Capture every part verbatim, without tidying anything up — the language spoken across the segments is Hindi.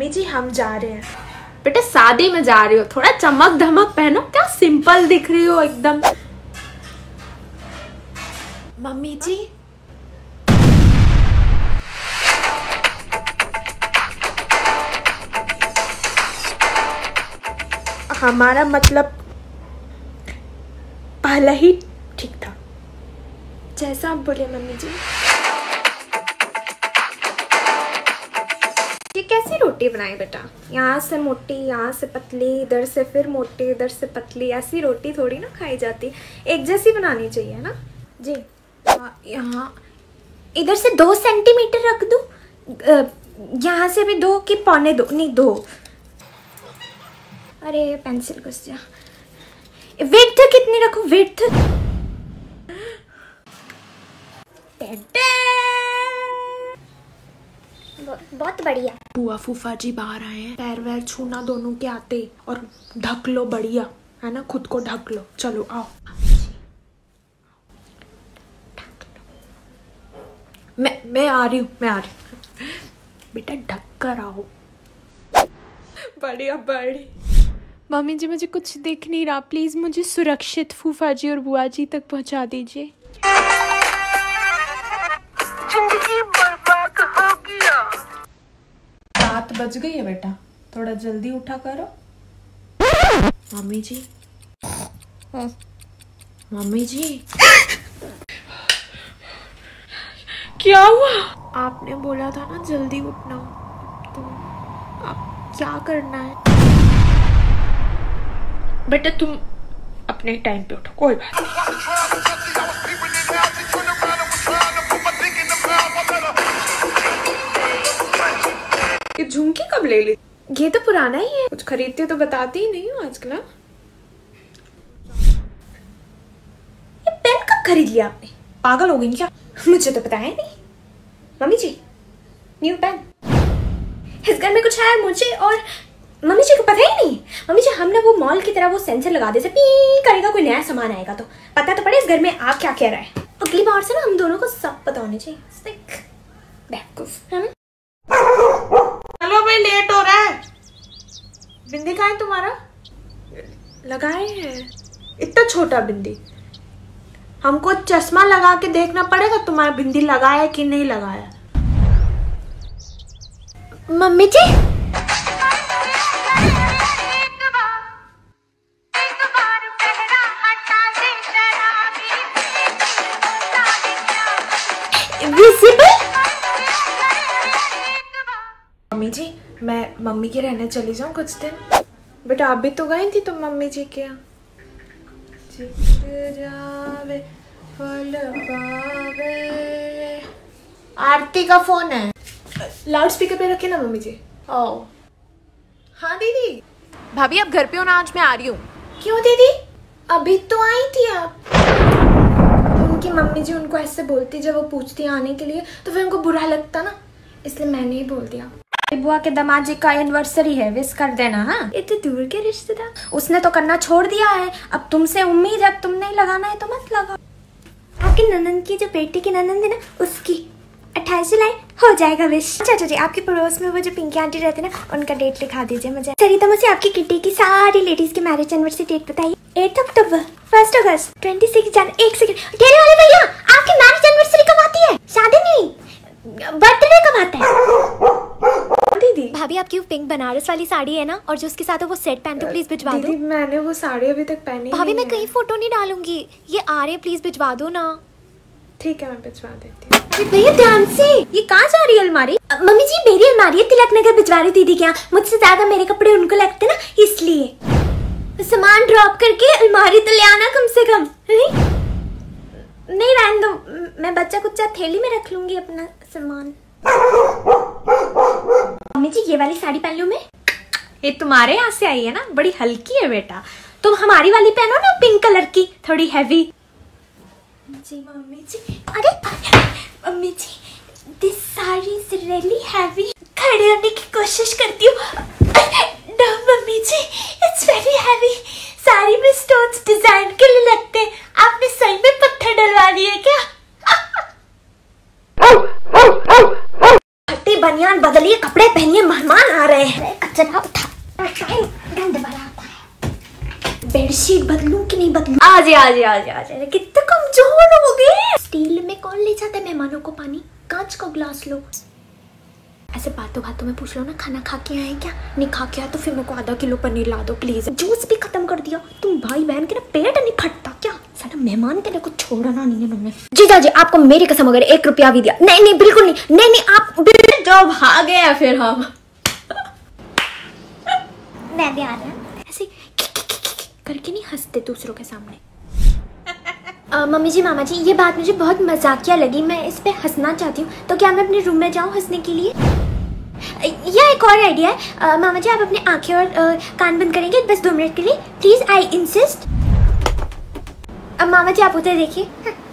जी हम जा रहे हैं। बेटा शादी में जा रही हो, थोड़ा चमक धमक पहनो। क्या सिंपल दिख रही हो एकदम। मम्मी जी हमारा मतलब पहले ही ठीक था। जैसा आप बोले मम्मी जी। ये कैसी रोटी बनाई बेटा? यहाँ से मोटी, यहाँ से पतली, इधर से फिर मोटी, इधर से पतली। ऐसी रोटी थोड़ी ना खाई जाती, एक जैसी बनानी चाहिए ना जी। यहाँ इधर से दो सेंटीमीटर रख दो, यहाँ से भी दो कि पौने दो? नहीं दो। अरे पेंसिल घुस जा। विड्थ कितनी रखूं? विड्थ बहुत बढ़िया। बुआ फूफा जी बाहर आए हैं, पैर वैर छूना दोनों के आते, और ढक लो बढ़िया है ना, खुद को ढक लो। चलो आओ। मैं मैं आ रही हूँ, मैं आ रही हूँ। बेटा ढक कर आओ। बढ़िया बड़ी। मम्मी जी मुझे कुछ दिख नहीं रहा, प्लीज मुझे सुरक्षित फूफा जी और बुआ जी तक पहुंचा दीजिए। रात बज गई है बेटा, थोड़ा जल्दी उठा करो। मम्मी जी मम्मी जी क्या हुआ? आपने बोला था ना जल्दी उठना, तो अब क्या करना है? बेटा तुम अपने टाइम पे उठो, कोई बात नहीं। ये झुमकी कब ले ली? ये तो पुराना ही है, कुछ खरीदते तो बताती ही नहीं हो आजकल। ये पेन कब खरीद लिया आपने? पागल हो गई क्या? मुझे तो पता है नहीं। Mummy ji new pen. इस घर में कुछ है मुझे और मम्मी जी को पता ही नहीं। मम्मी जी हमने वो मॉल की तरह वो सेंसर लगा दे, से पी करेगा कोई नया सामान आएगा तो पता तो पड़े इस घर में आप क्या कह रहा है। अगली बार से ना हम दोनों को सब पता होने चाहिए। बेवकूफ है ना। चलो भाई लेट हो रहा है। बिंदी कहाँ है तुम्हारा? लगाए हैं इतना छोटा बिंदी। हमको चश्मा लगा के देखना पड़ेगा तुम्हारा बिंदी लगाया कि नहीं लगाया। मम्मी जी मम्मी जी मैं मम्मी के रहने चली जाऊँ कुछ दिन। बेटा अभी तो गई थी तुम मम्मी जी के यहाँ। आरती का फोन है, लाउड स्पीकर पे रखे ना मम्मी जी। ओ हाँ दीदी। भाभी आप घर पे हो ना, आज मैं आ रही हूँ। क्यों दीदी? अभी तो आई थी आप। उनकी मम्मी जी उनको ऐसे बोलती जब वो पूछती आने के लिए, तो फिर उनको बुरा लगता ना, इसलिए मैंने ही बोल दिया। बुआ के दामाद जी का एनिवर्सरी है, विश कर देना। हाँ इतने दूर के रिश्तेदार, उसने तो करना छोड़ दिया है, अब तुमसे उम्मीद है, अब तुम नहीं लगाना है तो मत लगाओ। आपकी ननंद की जो बेटी की ननंद है ना, उसकी अट्ठाईस जुलाई हो जाएगा विश। अच्छा अच्छा जी, आपके पड़ोस में वो जो पिंकी आंटी रहती है ना, उनका डेट लिखा दीजिए मुझे। सरिता मुझे आपकी किटी की सारी लेडीज की मैरिज एनिवर्सरी डेट बताइए। Eight October, first August, twenty six January. एक सेकंड, ठहरे वाले भैया, आपकी मैरिज एनिवर्सरी कब आती है? शादी नहीं, बर्थडे कब आता है? दीदी भाभी आपकी वो पिंक बनारस वाली साड़ी है ना, और जो उसके साथ है वो सेट पहन दो, प्लीज भिजवा दो। दीदी मैंने वो साड़ी अभी तक पहनी भाभी नहीं मैं कहीं फोटो नहीं डालूंगी, ये आ रहे हैं, प्लीज भिजवा दो ना। ठीक है मैं भिजवा देती हूँ। भैया ध्यान से, ये कहाँ जा रही है अलमारी? मम्मी जी मेरी अलमारी है, तिलक नगर भिजवा रही दीदी के यहाँ। मुझसे ज्यादा मेरे कपड़े उनको लगते ना, इसलिए सामान ड्रॉप करके अलमारी तो ले आना कम से कम। नहीं नहीं रहने दो, मैं बच्चा कुच्चा थैली में रख लूंगी अपना सामान। मम्मी जी ये वाली साड़ी पहन लूं मैं? ये तुम्हारे यहाँ से आई है ना, बड़ी हल्की है बेटा। तुम हमारी वाली पहनो ना, पिंक कलर की, थोड़ी हैवी। जी मम्मी जी, अरे mummy ji this sari is really heavy. खड़े होने की कोशिश करती हूँ। No mummy ji it's very heavy. Sari में स्टोन्स डिजाइन के लिए लगते हैं, आपने सही में पत्थर डलवा दिए क्या? बनियान बदलिए, कपड़े पहनिए, मेहमान आ रहे हैं। कचरा उठा, गंद वाला आता है। बेडशीट बदलूं कि नहीं बदलूं? आजे आजे आजे आजे, कितने कमजोर हो गए। स्टील में कौन ले जाता है मेहमानों को पानी? कांच का ग्लास लो। ऐसे बातों बातों में पूछ लो ना, खाना खा के आए क्या? नहीं खा के आए तो फिर मेरे को आधा किलो पनीर ला दो प्लीज। जूस भी खत्म कर दिया। तुम भाई बहन के ना पेट नहीं फटता क्या? सारा मेहमान के लिए कुछ छोड़ना नहीं है तुमने। जीजा जी आपको मेरी कसम अगर एक रुपया भी दिया, नहीं नहीं बिल्कुल नहीं, नहीं नहीं आप जो भागे हैं फिर हम मैं भी आ रहा हूँ। ऐसे करके नहीं हंसते दूसरों के सामने। Uh, मम्मी जी मामा जी ये बात मुझे बहुत मजाकिया लगी, मैं इस पे हंसना चाहती हूँ, तो क्या मैं अपने रूम में जाऊँ हंसने के लिए? यह एक और आइडिया है। uh, मामा जी आप अपने आंखें और uh, कान बंद करेंगे बस दो मिनट के लिए प्लीज, आई इंसिस्ट। अब मामा जी आप उधर देखिए,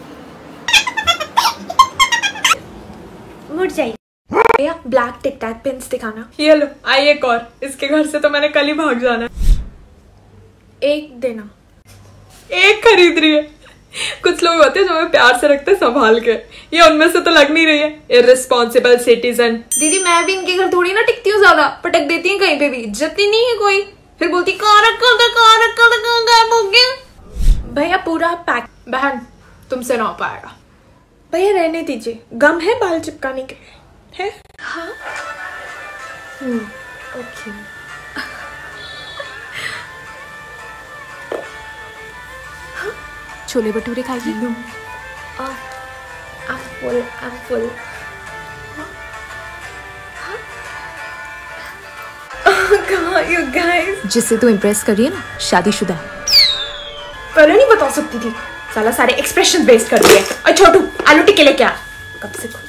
मुड़ जाइए। भैया ब्लैक टिक टैक पिन्स दिखाना। ये लो, आई एक और। इसके घर से तो मैंने कल ही भाग जाना। एक देना। एक खरीद रही है। कुछ लोग होते हैं जो हमें प्यार से रखते हैं संभाल के, ये उनमें से तो लग नहीं रही है। Irresponsible citizen. दीदी मैं भी इनके घर थोड़ी ना टिकती हूँ, ज्यादा पटक देती है कहीं पे भी, इज्जत ही नहीं है कोई। फिर बोलती कहाँ रखा था, कहाँ रखा था, कहाँ गायब हो गया। भैया पूरा पैक। बहन तुमसे ना हो पाएगा। भैया रहने दीजिए, गम है बाल चिपकाने के लिए है। हाँ हम्म ओके। छोले भटूरे खाइए। No I'm full, I'm full. Oh God, you guys. जिससे तू इम्प्रेस कर रही है ना, शादीशुदा है। पहले नहीं बता सकती थी, साला सारे एक्सप्रेशन बेस्ड कर दिए। और छोटू आलू टिक्के लेके आ। कब से खोज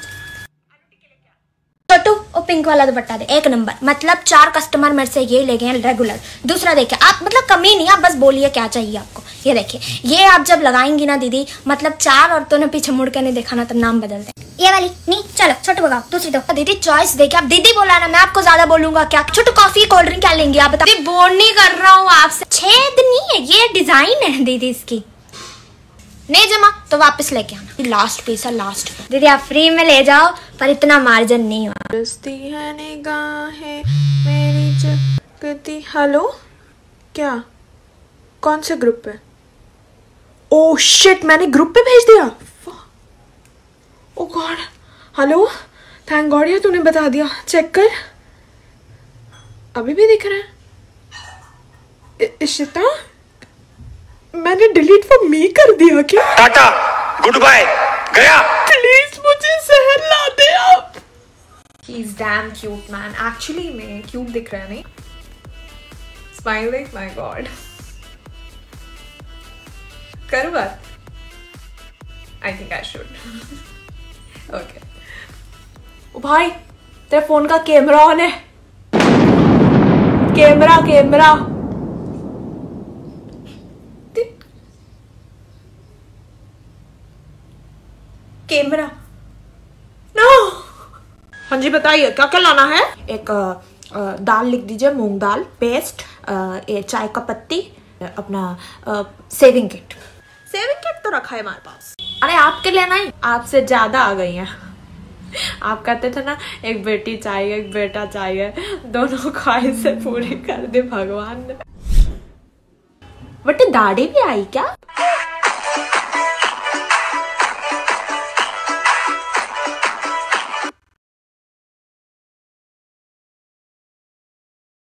छोटू वो पिंक वाला दुपट्टा दे, एक नंबर। मतलब चार कस्टमर मेरे से ये ले गए हैं रेगुलर। दूसरा देखिए आप, मतलब कमी नहीं, आप बस बोलिए क्या चाहिए आपको। ये देखिए, ये आप जब लगाएंगी ना दीदी, मतलब चार औरतों ने पीछे मुड़ के नहीं देखा ना तो नाम बदल दे। ये वाली नहीं, चलो छोटू भगाओ, दूसरी दो। दीदी चॉइस देखिए, आप दीदी बोला ना, मैं आपको ज्यादा बोलूंगा क्या? छोटू कॉफी कोल्ड ड्रिंक क्या लेंगे आप बताओ? बोल नहीं कर रहा हूँ आपसे, छेद नहीं है, ये डिजाइन है दीदी इसकी। नहीं जमा तो वापस लेके आना। लास्ट पीस है, लास्ट। दीदी आप फ्री में ले जाओ पर इतना मार्जिन नहीं हुआ। रस्ती है निगाहें मेरी जगती। हेलो क्या? कौन से ग्रुप पे? ओह शिट, मैंने ग्रुप पे भेज दिया। Oh god. Hello, thank god यार तूने बता दिया। चेक कर, अभी भी दिख रहा है। इशिता, मैंने डिलीट फॉर मी कर दिया क्या? टाटा गुड बाय, गया। प्लीज मुझे शहर ला दे आप। He is damn cute man. Actually में क्यूट दिख रहा है नहीं? Smiling, my god. करूँ बात? I think I should. Okay. ओ भाई तेरे फोन का कैमरा ऑन है। Camera camera camera no. हाँ जी बताइए क्या क्या लाना है? एक आ, आ, दाल लिख दीजिए, मूंग दाल, पेस्ट, ये चाय का पत्ती, अपना आ, सेविंग किट। सेविंग किट तो रखा है हमारे पास। अरे आपके लेना ही, आपसे ज्यादा आ गई हैं। आप कहते थे ना एक बेटी चाहिए एक बेटा चाहिए, दोनों ख्वाहिशें पूरी कर दे भगवान ने। बट दाढ़ी भी आई क्या?